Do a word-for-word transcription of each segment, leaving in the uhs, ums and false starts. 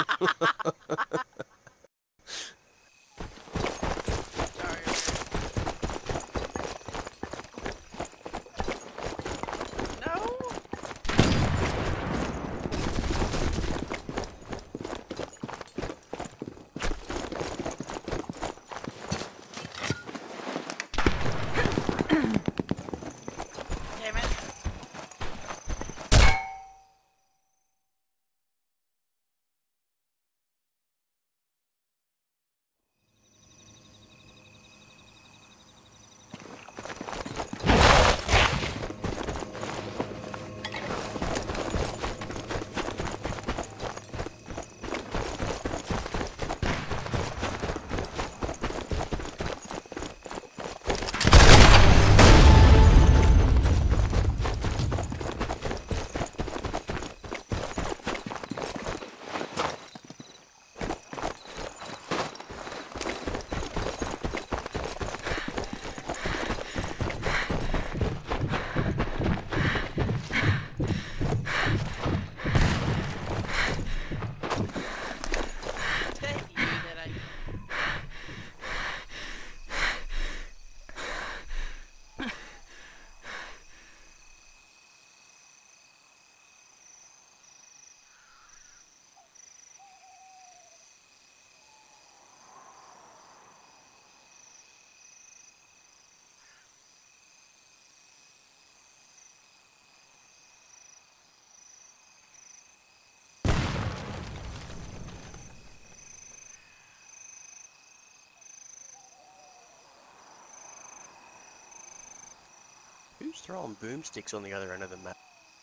Who's throwing boomsticks on the other end of the map?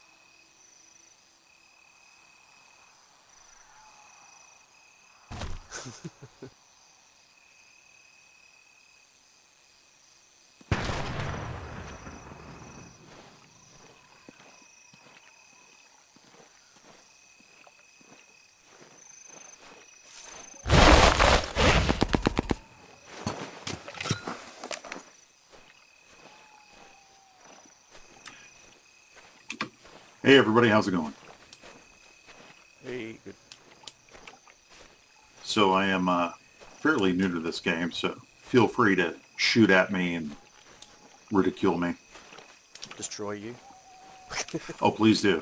Hey everybody, how's it going? Hey, good. So I am uh, fairly new to this game, so feel free to shoot at me and ridicule me. Destroy you. Oh, please do.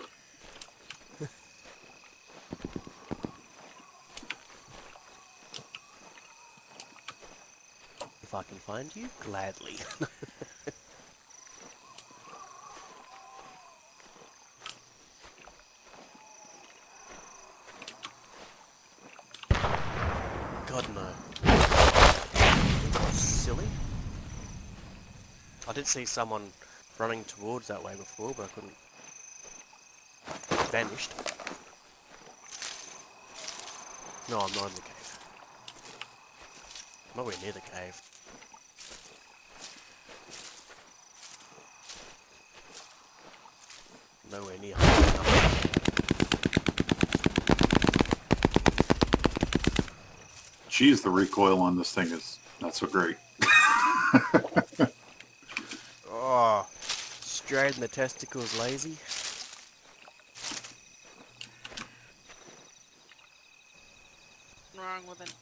If I can find you, gladly. God no. Silly. I did see someone running towards that way before, but I couldn't. Vanished. No, I'm not in the cave. Nowhere near the cave. Nowhere near. Geez, the recoil on this thing is not so great. Oh, straight in the testicles, lazy. Wrong with it.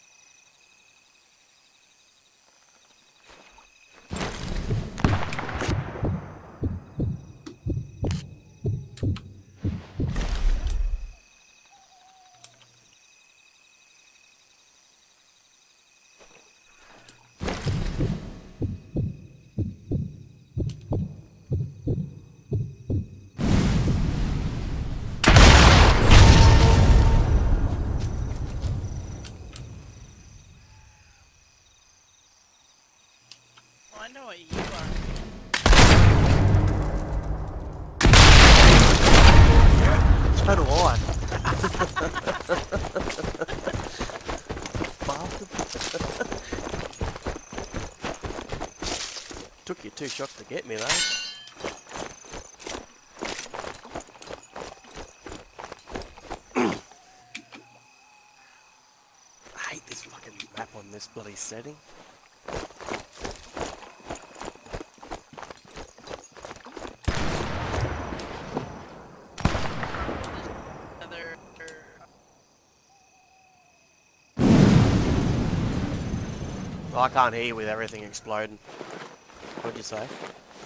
I know what you are. So do I. Took you two shots to get me though. I hate this fucking map on this bloody setting. I can't hear you with everything exploding. What'd you say?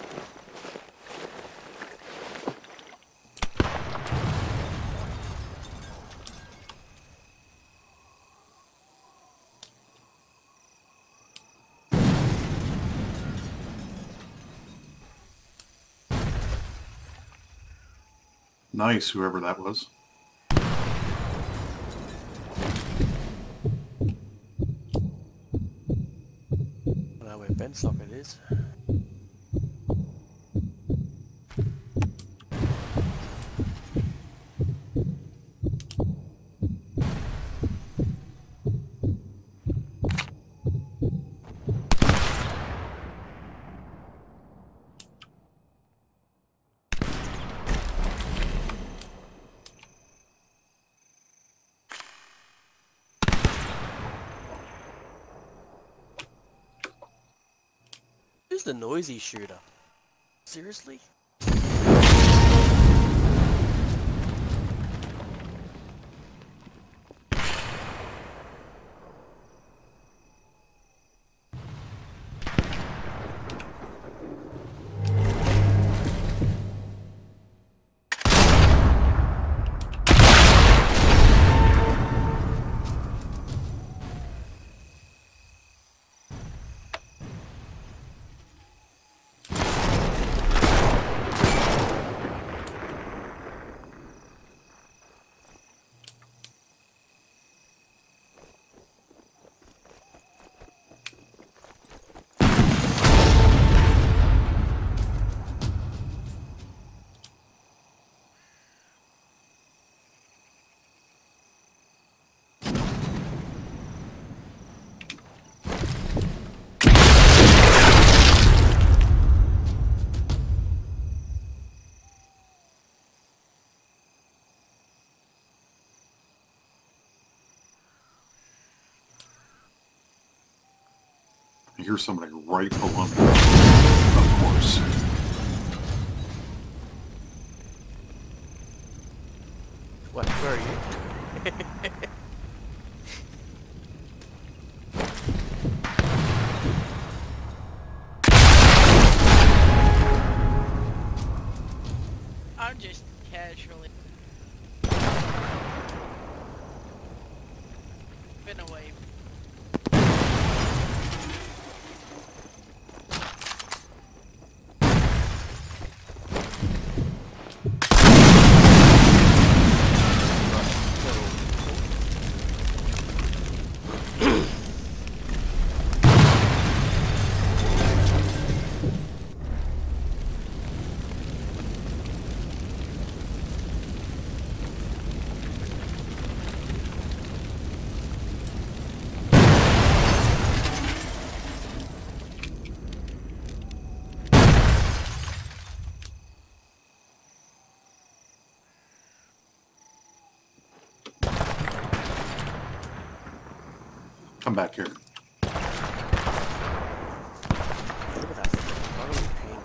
Nice, whoever that was. I know where Ben's socket is. Who's the noisy shooter? Seriously? I hear somebody right below me. Of course. What, where are you? I'm just casually been away. Come back here. Look at that thing. Holy ping.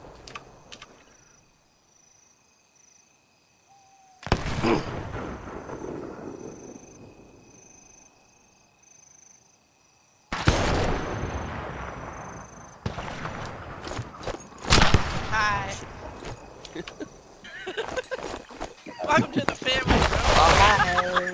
Hi. Welcome to the family, bro. Hi.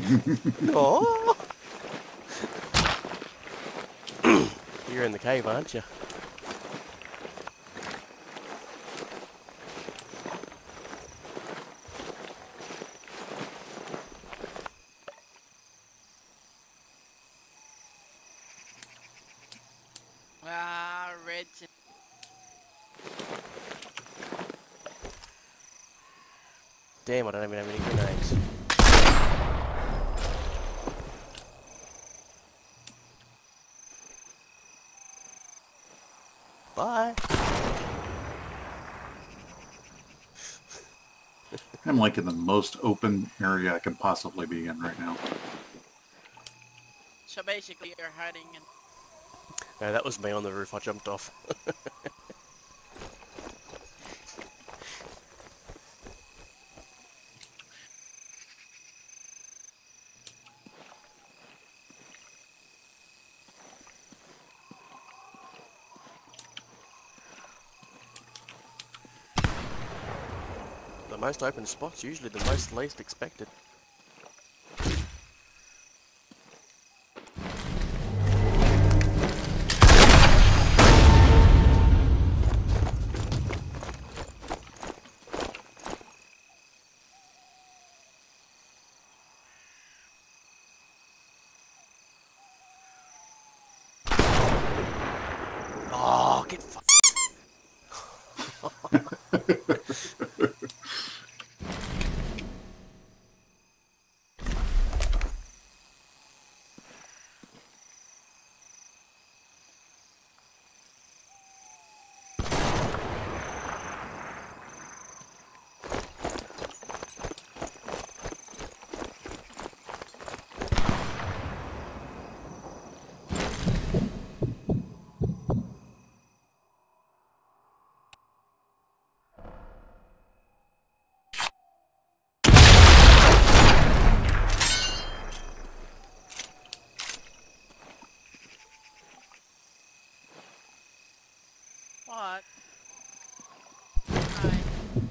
Oh! You're in the cave, aren't you? Ah, reds. and- Damn, I don't even have any grenades. Bye. I'm like in the most open area I can possibly be in right now. So basically, you're hiding in. No, that was me on the roof. I jumped off. The most open spot's usually the most least expected. Oh, get f- What? Hi.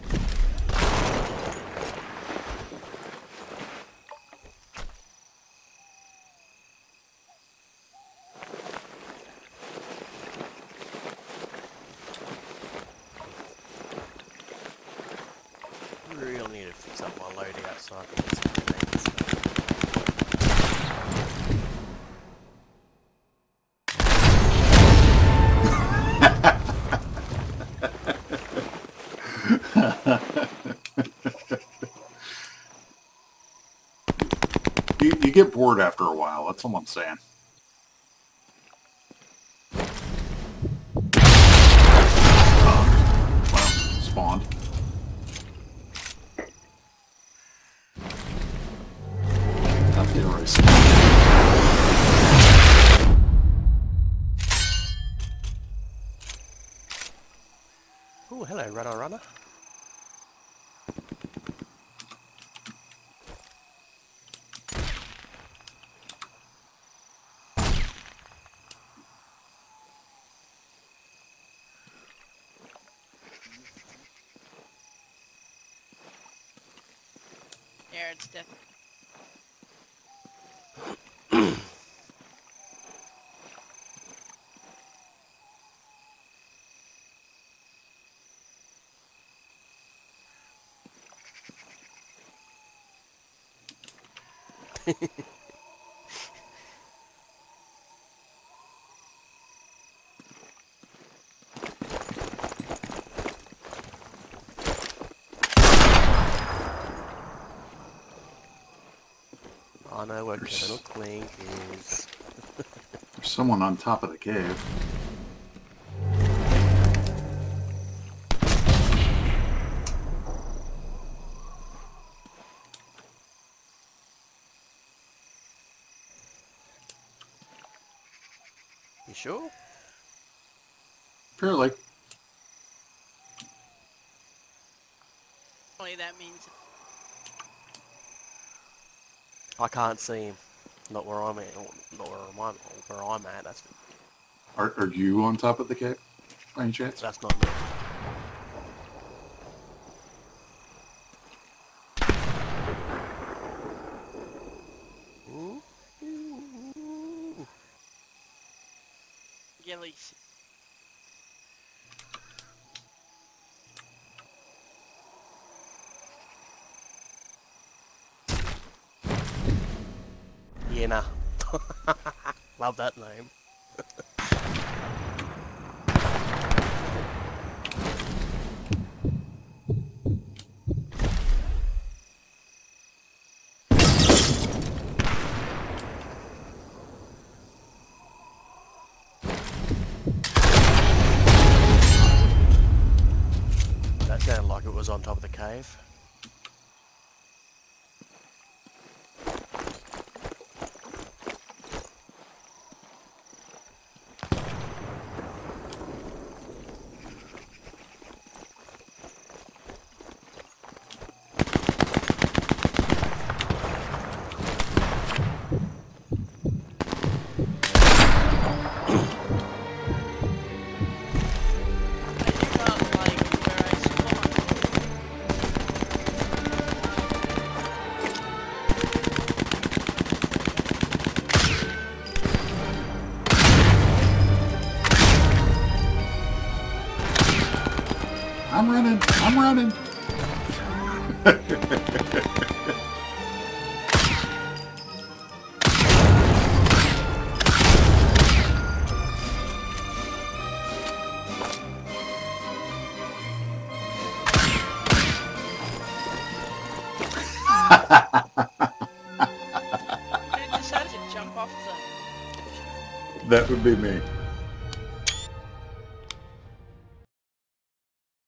really need to fix up my loading outside of this grenades. You, you get bored after a while, that's all I'm saying. Oh, well, spawned. Not the erase. Oh, hello, runner, runner. There, it's death. I know where There's- Colonel Clink is. There's someone on top of the cave. You sure? Fairly. Only that means I can't see him. Not where I'm at. Not where I'm, where I'm at. That's Are, are you on top of the cave, by any chance? that's not me. ghillies. Yenna. Love that name. That sounded like it was on top of the cave. I felt like where I spawned. I'm running. I'm running. Who decided to jump off the... That would be me.